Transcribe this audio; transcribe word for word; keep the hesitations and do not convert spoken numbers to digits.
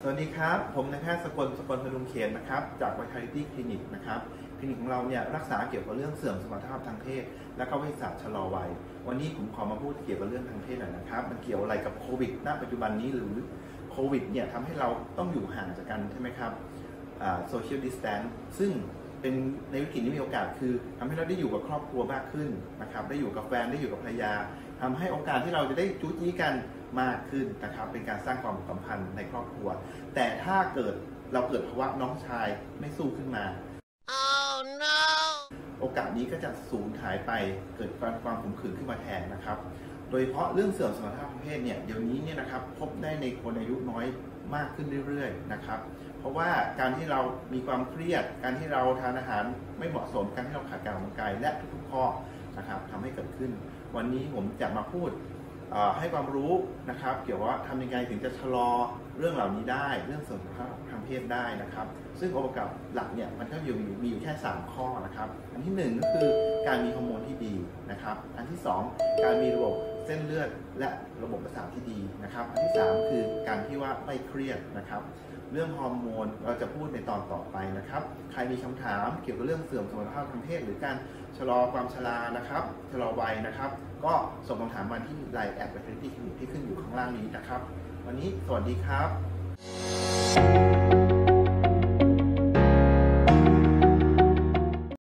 วัสดีครับผมนายแพทย์สกลสกลพดุงเขตนะครับจาก Vitality Clinic นะครับคลินิกของเราเนี่ยรักษาเกี่ยวกับเรื่องเสื่อมสมรรถภาพทางเพศและก็วิทยาศาสตร์ชะลอวัยวันนี้ผมขอมาพูดเกี่ยวกับเรื่องทางเพศหน่อยนะครับมันเกี่ยวอะไรกับโควิดณปัจจุบันนี้หรือโควิดเนี่ยทำให้เราต้องอยู่ห่างจากกันใช่ไหมครับโซเชียลดิสแทนซ์ซึ่งเป็นในวิกฤตนี้มีโอกาสคือทำให้เราได้อยู่กับครอบครัวมากขึ้นนะครับได้อยู่กับแฟนได้อยู่กับภรรยาทำให้โอกาสที่เราจะได้จู้จี้กันมากขึ้นนะครับเป็นการสร้างความสัมพันธ์ในครอบครัวแต่ถ้าเกิดเราเกิดภาวะน้องชายไม่สู้ขึ้นมา oh, no. โอกาสนี้ก็จะสูญหายไปเกิดความความขมขื่นขึ้นมาแทนนะครับโดยเฉพาะเรื่องเสื่อมสมรรถภาพทางเพศเนี่ยเดี๋ยวนี้เนี่ยนะครับพบได้ในคนอายุน้อยมากขึ้นเรื่อยๆนะครับเพราะว่าการที่เรามีความเครียดการที่เราทานอาหารไม่เหมาะสมการที่เราขาดการออกกำลังกายและทุกๆข้อนะครับทำให้เกิดขึ้นวันนี้ผมจะมาพูดให้ความรู้นะครับเกี่ยวกับทำยังไงถึงจะชะลอเรื่องเหล่านี้ได้เรื่องเสื่อมสมรรถภาพทางเพศได้นะครับซึ่งองค์ประกอบหลักเนี่ยมันก็อยู่มีอยู่แค่สามข้อนะครับอันที่หนึ่งก็คือการมีฮอร์โมนที่ดีนะครับอันที่สองการมีระบบเส้นเลือดและระบบประสาทที่ดีนะครับอันที่สามคือการที่ว่าไม่เครียดนะครับเรื่องฮอร์โมนเราจะพูดในตอนต่อไปนะครับใครมีคำถามเกี่ยวกับเรื่องเสื่อมสมรรถภาพทางเพศหรือการชะลอความชรานะครับชะลอวัยนะครับก็ส่งคำถามมาที่ไลน์แอด Vitality Clinic ที่ขึ้นอยู่ข้างล่างนี้นะครับวันนี้สวัสดีครับ